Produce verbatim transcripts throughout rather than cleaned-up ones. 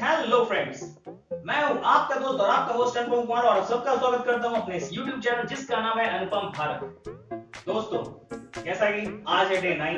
Hello friends, मैं हूं आपका दोस्त और आपका होस्ट अनुपम कुमार और सबका स्वागत करता हूं अपने इस यूट्यूब चैनल जिसका नाम है अनुपम भारत। दोस्तों, जैसा कि आज है डे नाइन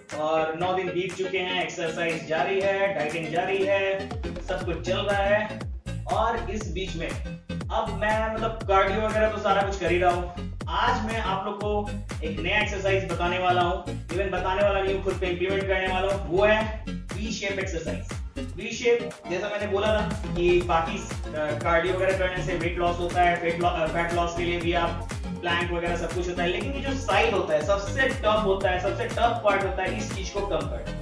और नौ दिन बीत चुके हैं, एक्सरसाइज जारी है, डाइटिंग जारी है, सब कुछ चल रहा है और इस बीच में अब मैं मतलब कार्डियो वगैरह तो सारा कुछ कर ही रहा हूँ। आज मैं आप लोग को एक नया एक्सरसाइज बताने वाला हूँ, इवन बताने वाला नहीं हूँ, खुद पे इंप्लीमेंट करने वाला हूँ। वो है V shape exercise. V shape, जैसा मैंने बोला था कि बाकी कार्डियो वगैरह करने से वेट लॉस होता है, वेट फैट लॉस के लिए भी आप प्लैंक वगैरह सब कुछ होता है, लेकिन ये जो साइड होता है सबसे टफ होता है, सबसे टफ पार्ट होता है इस चीज को कम करना।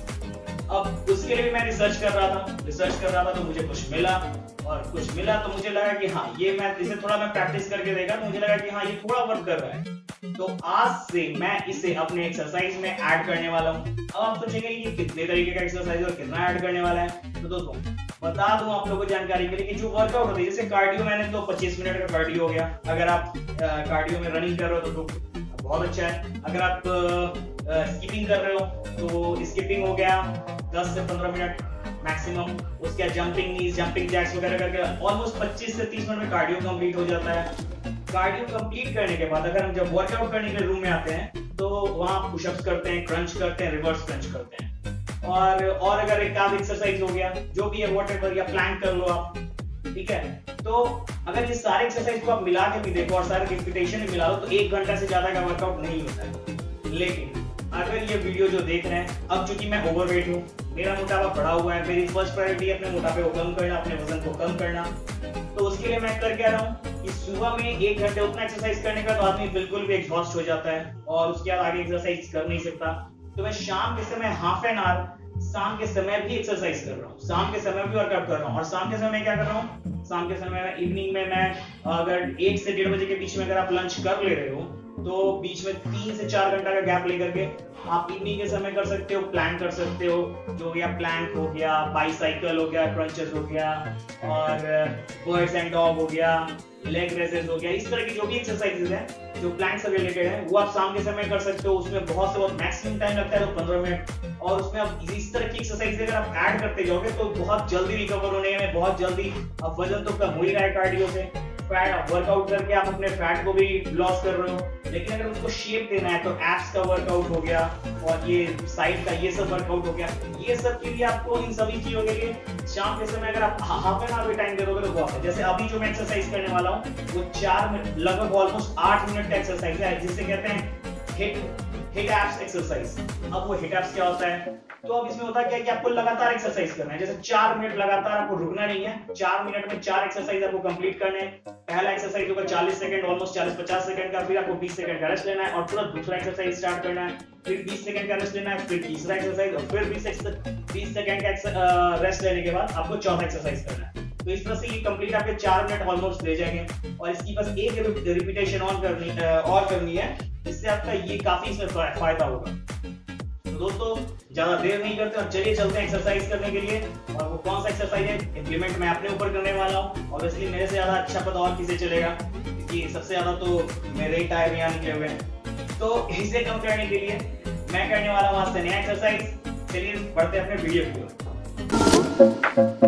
अब उसके लिए भी मैं रिसर्च कर रहा था रिसर्च कर रहा था तो मुझे कुछ मिला और कुछ मिला तो मुझे लगा कि हाँ, ये मैं इसे थोड़ा मैं प्रैक्टिस करके देखा तो मुझे लगा कि हाँ, ये थोड़ा वर्क कर रहा है। तो आज से मैं इसे अपने एक्सरसाइज में ऐड करने वाला हूँ। अब आप सोचेंगे कि कितने तरीके का एक्सरसाइज और कितना ऐड करने वाला है, तो दोस्तों बता दूं आप लोगों को जानकारी के लिए कि जो वर्कआउट होती है, जैसे कार्डियो मैंने तो पच्चीस मिनट का कार्डियो हो गया। अगर आप कार्डियो में रनिंग कर रहे हो तो, तो बहुत अच्छा है। अगर आप स्किपिंग कर रहे हो तो स्किपिंग हो गया दस से पंद्रह मिनट मैक्सिमम। उसके बाद जंपिंग नीज, जंपिंग जैक्स वगैरह करके ऑलमोस्ट पच्चीस से तीस मिनट में कार्डियो कंप्लीट हो जाता है। कार्डियो कंप्लीट करने के बाद अगर हम जब वर्कआउट करने के रूम में आते हैं तो वहां पुशअप्स करते हैं, क्रंच करते हैं, रिवर्स क्रंच करते हैं और और अगर एक आध एक्सरसाइज हो गया जो भी है, व्हाटएवर, या प्लैंक कर लो आप, ठीक है। तो अगर ये सारे एक्सरसाइज को आप मिला के भी देखो और सारे रिपीटेशन भी मिला लो तो एक घंटा से ज्यादा का वर्कआउट नहीं होता है। लेकिन अगर ये वीडियो जो देख रहे हैं, अब चूंकि मैं ओवरवेट हूँ, मेरा मोटापा बढ़ा हुआ है, मेरी फर्स्ट प्रायोरिटी है अपने मोटापे को कम करना, अपने वजन को कम करना, तो उसके लिए मैं कर क्या रहा हूँ कि सुबह में एक घंटे उतना एक्सरसाइज करने का तो आदमी बिल्कुल भी एग्जॉस्ट हो जाता है और उसके बाद आगे एक्सरसाइज कर नहीं सकता। तो मैं शाम के समय हाफ एन आवर शाम के समय भी एक्सरसाइज कर रहा हूँ, शाम के समय भी वर्कआउट कर रहा हूँ। और शाम के समय क्या कर रहा हूँ, शाम के समय इवनिंग में मैं अगर एक से डेढ़ बजे के बीच में अगर आप लंच कर ले रहे हो तो बीच में तीन से चार घंटा का गैप लेकर के आप इवनिंग के समय कर सकते हो, प्लैंक कर सकते हो, जो गया प्लैंक हो गया, बाईसाइकिल हो गया, क्रंचेस हो गया और बर्ड्स एंड डॉग हो गया, लेग रेसेस हो गया। इस तरह की जो भी एक्सरसाइजेज हैं जो प्लैंक से रिलेटेड है वो आप शाम के समय कर सकते हो। उसमें बहुत से बहुत मैक्सिमम टाइम लगता है तो पंद्रह मिनट, और उसमें आप इस तरह की एक्सरसाइज अगर आप ऐड करते जाओगे तो बहुत जल्दी रिकवर होने में बहुत जल्दी, अब वजन तो कम हो ही रहा है कार्डियो से, फैट वर्कआउट करके आप अपने फैट को भी लॉस कर रहे हो, लेकिन अगर उसको शेप देना है तो एब्स का वर्कआउट हो गया और ये साइड का ये सब वर्कआउट हो गया। ये सब के लिए आपको इन सभी चीजों के लिए शाम के समय अगर आप हाफ एन आवर टाइम दे दोगे तो बहुत है। जैसे अभी जो मैं एक्सरसाइज करने वाला हूँ वो चार मिनट लगभग ऑलमोस्ट आठ मिनट का एक्सरसाइज है जिसे कहते हैं हिट हिट एब्स एक्सरसाइज। अब वो हिट एब्स क्या होता है, तो अब इसमें होता क्या है कि आपको लगातार एक्सरसाइज करना है। जैसे चार मिनट लगातार, आपको रुकना नहीं है, चार मिनट में चार एक्सरसाइज आपको कंप्लीट करने हैं। पहला एक्सरसाइज होगा चालीस सेकंड, ऑलमोस्ट चालीस पचास सेकंड का, फिर आपको बीस सेकंड का रेस्ट लेना है और तुरंत दूसरा एक्सरसाइज स्टार्ट करना है, फिर बीस सेकंड का रेस्ट लेना है, फिर तीसरा एक्सरसाइज और फिर बीस सेकंड का रेस्ट लेने के बाद आपको चौथा एक्सरसाइज करना है। तो इस तरह से ये कंप्लीट आपके चार मिनट ऑलमोस्ट ले जाएंगे और इसकी बस एक रिपीटेशन और करनी और करनी है, इससे आपका ये काफी इसमें फायदा होगा। तो दोस्तों ज्यादा देर नहीं करते और चलिए चलते हैं एक्सरसाइज करने के लिए। और वो कौन सा एक्सरसाइज है इंप्लीमेंट मैं अपने ऊपर करने वाला हूँ, और इसलिए मेरे से ज्यादा अच्छा पता और किसे चलेगा, क्योंकि सबसे ज्यादा तो मेरे ही टायर यहाँ निकले हुए हैं। तो इसे कम करने के लिए मैं करने वाला हूँ आज से नया एक्सरसाइज। चलिए बढ़ते हैं अपने वीडियो की ओर।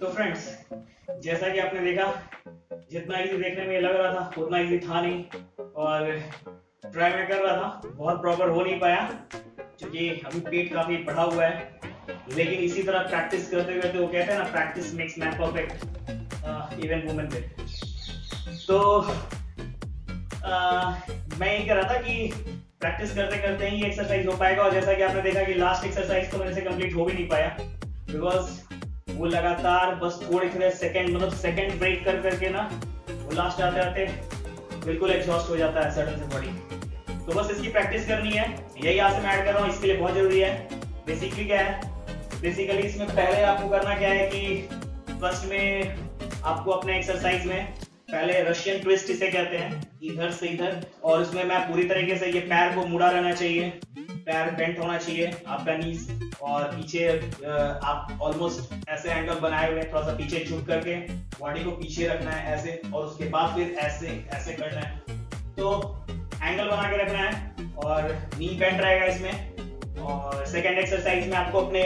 तो फ्रेंड्स, जैसा कि आपने देखा, जितना इजी देखने में लग रहा था उतना इजी था नहीं, और ट्राई मैं कर रहा था, बहुत प्रॉपर हो नहीं पाया क्योंकि अभी पेट काफी बढ़ा हुआ है। लेकिन इसी तरह प्रैक्टिस करते करते, वो कहते हैं ना, practice makes man perfect, even women पे। तो आ, मैं यही कह रहा था कि प्रैक्टिस करते करते ही एक्सरसाइज हो पाएगा। और जैसा कि आपने देखा कि लास्ट एक्सरसाइज तो मेरे से कंप्लीट हो भी नहीं पाया, बिकॉज वो लगातार बस थोड़े थोड़े सेकंड, मतलब सेकंड ब्रेक कर करके ना, वो लास्ट आते आते बिल्कुल एग्जॉस्ट हो जाता है सडन से बॉडी। तो बस इसकी प्रैक्टिस करनी है, यही आज से मैं ऐड कर रहा हूँ, इसके लिए बहुत जरूरी है। बेसिकली क्या है, बेसिकली इसमें पहले आपको करना क्या है कि फर्स्ट में आपको अपने एक्सरसाइज में पहले रशियन ट्विस्ट इसे कहते हैं, इधर से इधर, और उसमें मैं पूरी तरीके से ये पैर को मुड़ा रहना चाहिए, पैर बेंट होना चाहिए आपका नीज, और पीछे आप ऑलमोस्ट ऐसे एंगल बनाए हुए, थोड़ा सा पीछे झुक करके बॉडी को पीछे रखना है ऐसे, और उसके बाद फिर ऐसे ऐसे करना है। तो एंगल बना के रखना है और नी बेंट रहेगा इसमें। और सेकेंड एक्सरसाइज में आपको अपने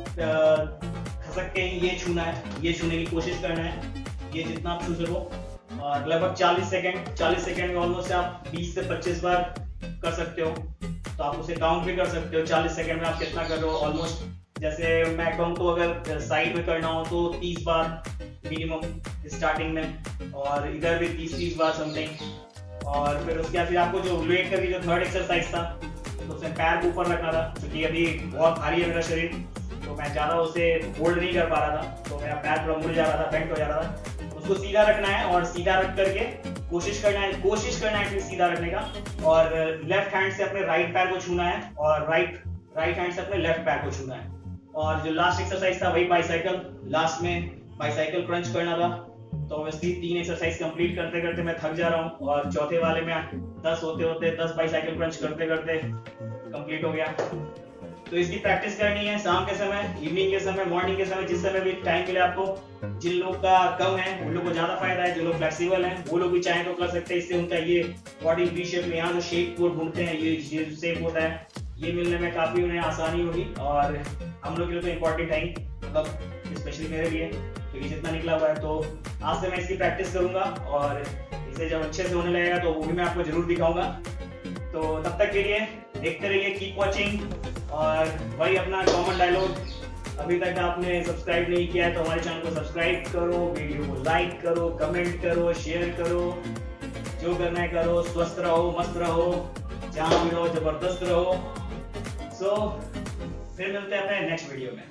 खसक के ये छूना है, ये छूने की कोशिश करना है, ये जितना आप छू सको, और लगभग चालीस सेकंड चालीस सेकंड में ऑलमोस्ट आप बीस से पच्चीस बार कर सकते हो। तो आप उसे काउंट भी कर सकते हो, चालीस सेकंड में आप कितना कर रहे हो। ऑलमोस्ट जैसे मैं कहूँ तो अगर साइड में करना हो तो तीस बार मिनिमम स्टार्टिंग में, और इधर भी तीस तीस बार समथिंग। और फिर उसके बाद फिर आपको जो वेट करके जो थर्ड एक्सरसाइज था, तो उसमें पैर को ऊपर रखना था, क्योंकि अभी बहुत भारी है मेरा शरीर, तो मैं ज्यादा उसे होल्ड नहीं कर पा रहा था, तो मेरा पैर थोड़ा मुड़ जा रहा था, बेंट हो जा रहा था। उसको सीधा रखना है, और सीधा रख करके कोशिश करना है कोशिश करना है सीधा रखने का, और लेफ्ट हैंड से अपने राइट पैर को छूना है, और राइट राइट हैंड से अपने लेफ्ट पैर को छूना है। और जो लास्ट एक्सरसाइज था वही बाइसाइकिल, लास्ट में बाइसाइकिल क्रंच करना था। तो ऑब्वियसली तीन एक्सरसाइज कंप्लीट करते करते मैं थक जा रहा हूँ, और चौथे वाले में दस होते होते दस बाइसाइकिल क्रंच करते करते कंप्लीट हो गया। तो इसकी प्रैक्टिस करनी है शाम के समय, इवनिंग के समय, मॉर्निंग के समय, जिस समय भी टाइम मिले आपको। जिन लोग का कम है उन लोग को ज्यादा फायदा है, जो लोग फ्लेक्सिबल हैं वो लोग भी चाहें तो कर सकते हैं। इससे उनका ये बॉडी वी शेप में, यहाँ जो शेप को ढूंढते हैं, ये ये शेप होता है, ये मिलने में काफी उन्हें आसानी होगी। और हम लोग के लिए तो इम्पोर्टेंट है, मतलब स्पेशली मेरे लिए, क्योंकि जितना निकला हुआ है। तो आज से मैं इसकी प्रैक्टिस करूंगा, और इसे जब अच्छे से होने लगेगा तो वो भी मैं आपको जरूर दिखाऊंगा। तो तब तक के लिए देखते रहिए, कीप वॉचिंग। और वही अपना कॉमन डायलॉग, अभी तक आपने सब्सक्राइब नहीं किया है तो हमारे चैनल को सब्सक्राइब करो, वीडियो को लाइक करो, कमेंट करो, शेयर करो, जो करना है करो। स्वस्थ रहो, मस्त रहो, जहां भी रहो जबरदस्त रहो। सो so, फिर मिलते हैं अपने नेक्स्ट वीडियो में।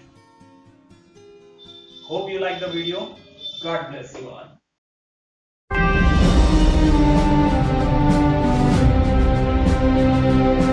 Hope you like the video. God bless you all. Thank you.